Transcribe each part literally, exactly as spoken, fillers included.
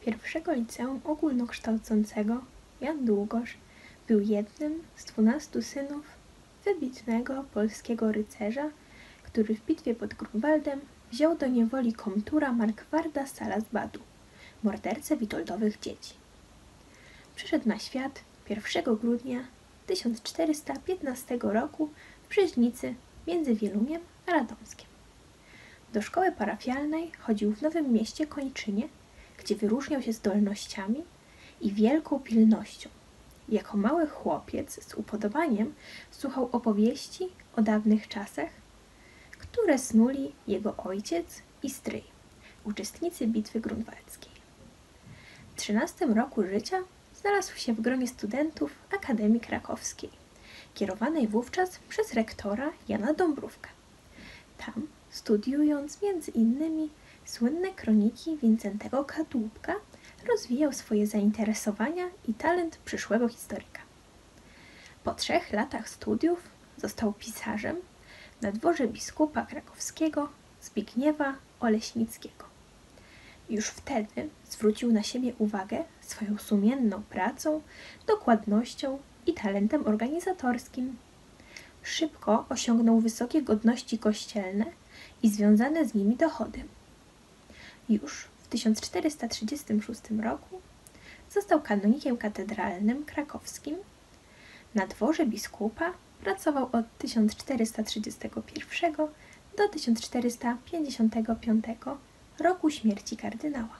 pierwszego liceum ogólnokształcącego Jan Długosz był jednym z dwunastu synów wybitnego polskiego rycerza, który w bitwie pod Grunwaldem wziął do niewoli komtura Markwarda Salas-Badu, mordercę witoldowych dzieci. Przyszedł na świat pierwszego grudnia tysiąc czterysta piętnastego roku w Brzeźnicy między Wieluniem a Radomskiem. Do szkoły parafialnej chodził w Nowym Mieście Kończynie, gdzie wyróżniał się zdolnościami i wielką pilnością. Jako mały chłopiec z upodobaniem słuchał opowieści o dawnych czasach, które snuli jego ojciec i stryj, uczestnicy bitwy grunwaldzkiej. W trzynastym roku życia znalazł się w gronie studentów Akademii Krakowskiej, kierowanej wówczas przez rektora Jana Dąbrówkę. Tam, studiując między innymi słynne kroniki Wincentego Kadłubka, rozwijał swoje zainteresowania i talent przyszłego historyka. Po trzech latach studiów został pisarzem na dworze biskupa krakowskiego Zbigniewa Oleśnickiego. Już wtedy zwrócił na siebie uwagę swoją sumienną pracą, dokładnością i talentem organizatorskim. Szybko osiągnął wysokie godności kościelne i związane z nimi dochody. Już w tysiąc czterysta trzydziestym szóstym roku został kanonikiem katedralnym krakowskim. Na dworze biskupa pracował od tysiąc czterysta trzydziestego pierwszego do tysiąc czterysta pięćdziesiątego piątego roku śmierci kardynała.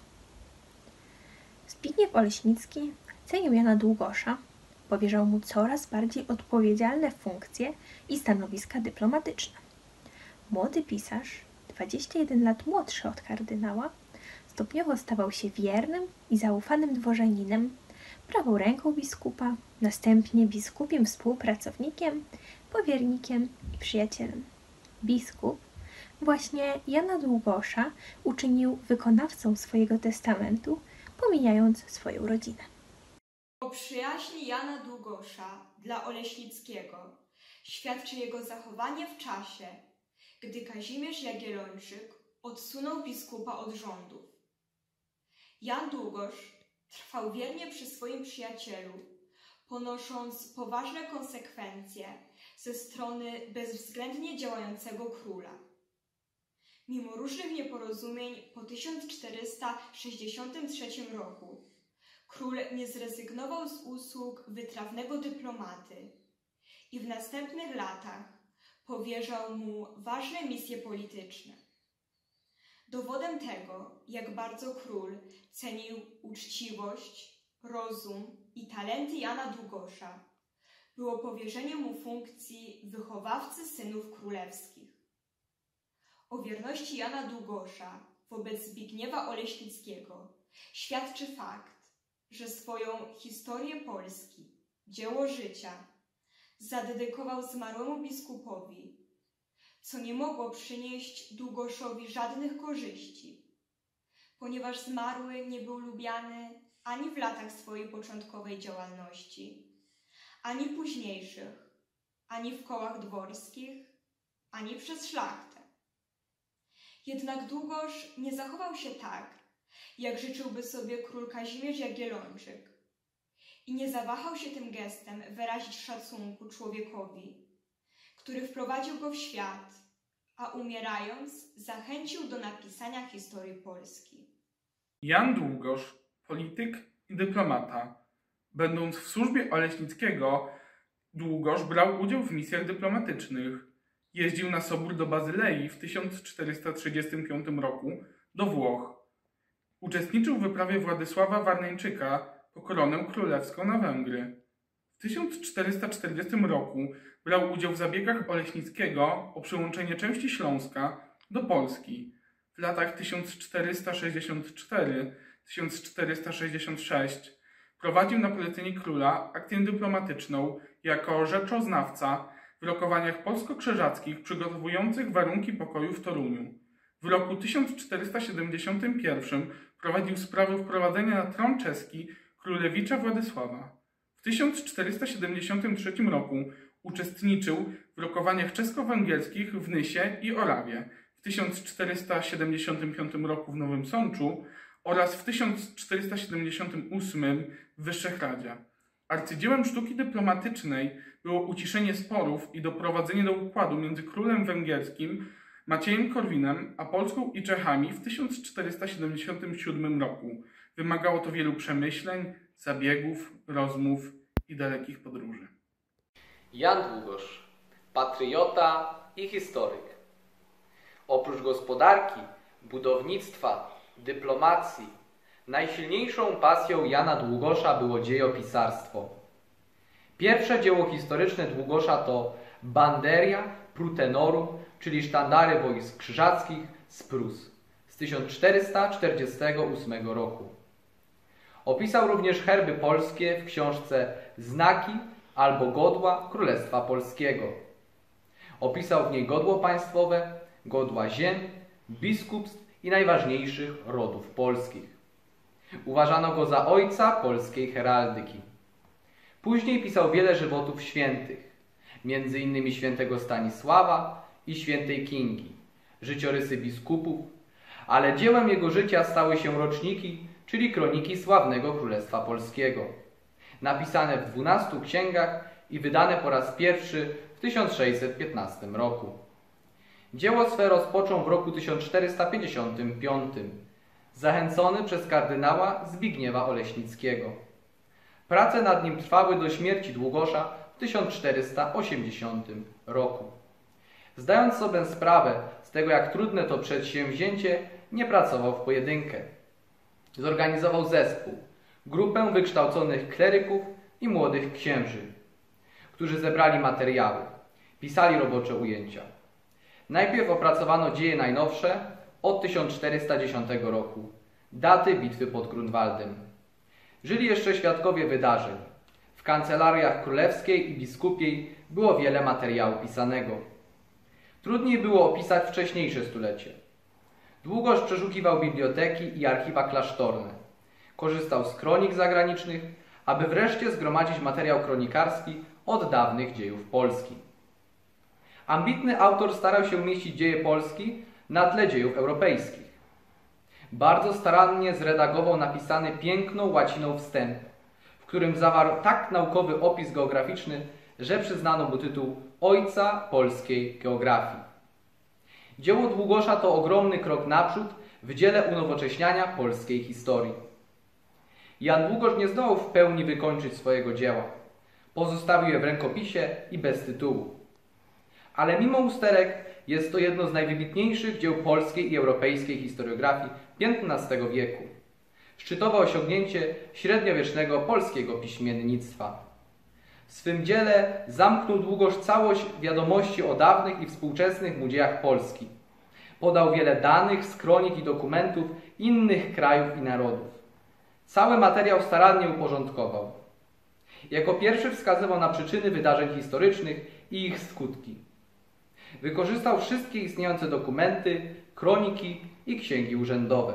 Zbigniew Oleśnicki cenił Jana Długosza, powierzał mu coraz bardziej odpowiedzialne funkcje i stanowiska dyplomatyczne. Młody pisarz, dwadzieścia jeden lat młodszy od kardynała, stopniowo stawał się wiernym i zaufanym dworzaninem, prawą ręką biskupa, następnie biskupim współpracownikiem, powiernikiem i przyjacielem. Biskup właśnie Jana Długosza uczynił wykonawcą swojego testamentu, pomijając swoją rodzinę. O przyjaźni Jana Długosza dla Oleśnickiego świadczy jego zachowanie w czasie, gdy Kazimierz Jagiellończyk odsunął biskupa od rządów. Jan Długosz trwał wiernie przy swoim przyjacielu, ponosząc poważne konsekwencje ze strony bezwzględnie działającego króla. Mimo różnych nieporozumień po tysiąc czterysta sześćdziesiątym trzecim roku król nie zrezygnował z usług wytrawnego dyplomaty i w następnych latach powierzał mu ważne misje polityczne. Dowodem tego, jak bardzo król cenił uczciwość, rozum i talenty Jana Długosza, było powierzenie mu funkcji wychowawcy synów królewskich. O wierności Jana Długosza wobec Zbigniewa Oleśnickiego świadczy fakt, że swoją historię Polski, dzieło życia, zadedykował zmarłemu biskupowi, co nie mogło przynieść Długoszowi żadnych korzyści, ponieważ zmarły nie był lubiany ani w latach swojej początkowej działalności, ani późniejszych, ani w kołach dworskich, ani przez szlachtę. Jednak Długosz nie zachował się tak, jak życzyłby sobie król Kazimierz Jagiellończyk i nie zawahał się tym gestem wyrazić szacunku człowiekowi, który wprowadził go w świat, a umierając zachęcił do napisania historii Polski. Jan Długosz, polityk i dyplomata. Będąc w służbie Oleśnickiego, Długosz brał udział w misjach dyplomatycznych. Jeździł na sobór do Bazylei w tysiąc czterysta trzydziestym piątym roku do Włoch. Uczestniczył w wyprawie Władysława Warneńczyka po koronę królewską na Węgry. W tysiąc czterysta czterdziestym roku brał udział w zabiegach Oleśnickiego o przyłączenie części Śląska do Polski. W latach tysiąc czterysta sześćdziesiątym czwartym do tysiąc czterysta sześćdziesiątego szóstego prowadził na polecenie króla akcję dyplomatyczną jako rzeczoznawca w rokowaniach polsko-krzyżackich przygotowujących warunki pokoju w Toruniu. W roku tysiąc czterysta siedemdziesiątym pierwszym prowadził sprawę wprowadzenia na tron czeski królewicza Władysława. W tysiąc czterysta siedemdziesiątym trzecim roku uczestniczył w rokowaniach czesko-węgierskich w Nysie i Orawie. W tysiąc czterysta siedemdziesiątym piątym roku w Nowym Sączu oraz w tysiąc czterysta siedemdziesiątym ósmym w Wyszehradzie. Arcydziełem sztuki dyplomatycznej było uciszenie sporów i doprowadzenie do układu między królem węgierskim Maciejem Korwinem a Polską i Czechami w tysiąc czterysta siedemdziesiątym siódmym roku. Wymagało to wielu przemyśleń, zabiegów, rozmów i dalekich podróży. Jan Długosz, patriota i historyk. Oprócz gospodarki, budownictwa, dyplomacji, najsilniejszą pasją Jana Długosza było dziejopisarstwo. Pierwsze dzieło historyczne Długosza to Banderia Prutenorum, czyli sztandary wojsk krzyżackich z Prus z tysiąc czterysta czterdziestego ósmego roku. Opisał również herby polskie w książce Znaki albo Godła Królestwa Polskiego. Opisał w niej godło państwowe, godła ziem, biskupstw i najważniejszych rodów polskich. Uważano go za ojca polskiej heraldyki. Później pisał wiele żywotów świętych, między innymi świętego Stanisława i świętej Kingi, życiorysy biskupów, ale dziełem jego życia stały się roczniki, czyli kroniki sławnego Królestwa Polskiego, napisane w dwunastu księgach i wydane po raz pierwszy w tysiąc sześćset piętnastym roku. Dzieło swe rozpoczął w roku tysiąc czterysta pięćdziesiątym piątym, zachęcony przez kardynała Zbigniewa Oleśnickiego. Prace nad nim trwały do śmierci Długosza w tysiąc czterysta osiemdziesiątym roku. Zdając sobie sprawę z tego, jak trudne to przedsięwzięcie, nie pracował w pojedynkę. Zorganizował zespół, grupę wykształconych kleryków i młodych księży, którzy zebrali materiały, pisali robocze ujęcia. Najpierw opracowano dzieje najnowsze od tysiąc czterysta dziesiątego roku, daty bitwy pod Grunwaldem. Żyli jeszcze świadkowie wydarzeń. W kancelariach królewskiej i biskupiej było wiele materiału pisanego. Trudniej było opisać wcześniejsze stulecie. Długoż przeszukiwał biblioteki i archiwa klasztorne. Korzystał z kronik zagranicznych, aby wreszcie zgromadzić materiał kronikarski od dawnych dziejów Polski. Ambitny autor starał się umieścić dzieje Polski na tle dziejów europejskich. Bardzo starannie zredagował napisany piękną łaciną wstęp, w którym zawarł tak naukowy opis geograficzny, że przyznano mu tytuł Ojca polskiej geografii. Dzieło Długosza to ogromny krok naprzód w dziele unowocześniania polskiej historii. Jan Długosz nie zdołał w pełni wykończyć swojego dzieła. Pozostawił je w rękopisie i bez tytułu. Ale mimo usterek jest to jedno z najwybitniejszych dzieł polskiej i europejskiej historiografii piętnastego wieku. Szczytowe osiągnięcie średniowiecznego polskiego piśmiennictwa. W swym dziele zamknął Długosz całość wiadomości o dawnych i współczesnych mu dziejach Polski. Podał wiele danych z kronik i dokumentów innych krajów i narodów. Cały materiał starannie uporządkował. Jako pierwszy wskazywał na przyczyny wydarzeń historycznych i ich skutki. Wykorzystał wszystkie istniejące dokumenty, kroniki i księgi urzędowe.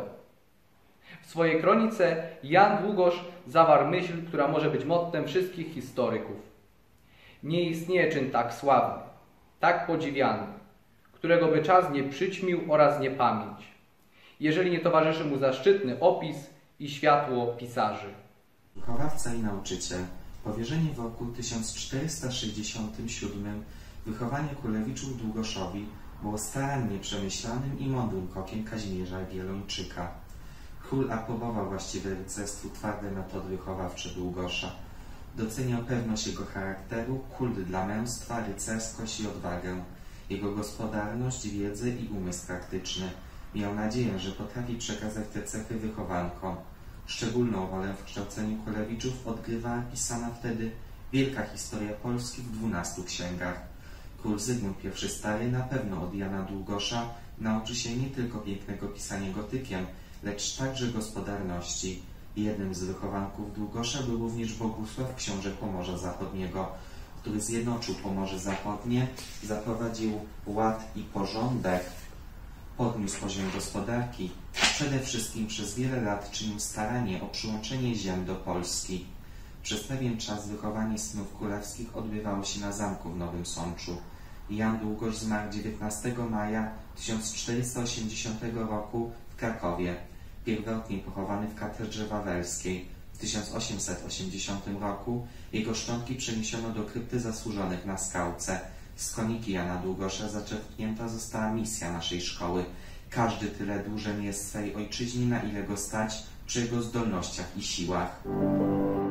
W swojej kronice Jan Długosz zawarł myśl, która może być mottem wszystkich historyków. Nie istnieje czyn tak sławny, tak podziwiany, którego by czas nie przyćmił oraz nie pamięć, jeżeli nie towarzyszy mu zaszczytny opis i światło pisarzy. Wychowawca i nauczyciel. Powierzenie w roku tysiąc czterysta sześćdziesiątym siódmym wychowanie Kulewiczów Długoszowi było starannie przemyślanym i mądrym krokiem Kazimierza Jagiellończyka. Król aprobował właściwe rycerstwu twarde metody wychowawcze Długosza. Doceniał pewność jego charakteru, kult dla męstwa, rycerskość i odwagę, jego gospodarność, wiedzę i umysł praktyczny. Miał nadzieję, że potrafi przekazać te cechy wychowankom. Szczególną rolę w kształceniu Kulewiczów odgrywała pisana wtedy wielka historia Polski w dwunastu księgach. Król Zygmunt pierwszy Stary na pewno od Jana Długosza nauczy się nie tylko pięknego pisania gotykiem, lecz także gospodarności. Jednym z wychowanków Długosza był również Bogusław, książę Pomorza Zachodniego, który zjednoczył Pomorze Zachodnie, zaprowadził ład i porządek, podniósł poziom gospodarki, a przede wszystkim przez wiele lat czynił staranie o przyłączenie ziem do Polski. Przez pewien czas wychowanie synów królewskich odbywało się na zamku w Nowym Sączu. Jan Długosz zmarł dziewiętnastego maja tysiąc czterysta osiemdziesiątego roku w Krakowie. pierwotnie pochowany w katedrze wawelskiej. W tysiąc osiemset osiemdziesiątym roku jego szczątki przeniesiono do krypty zasłużonych na Skałce. Z koniki Jana Długosza zaczerpnięta została misja naszej szkoły. Każdy tyle dłużen jest swej ojczyźnie, na ile go stać przy jego zdolnościach i siłach.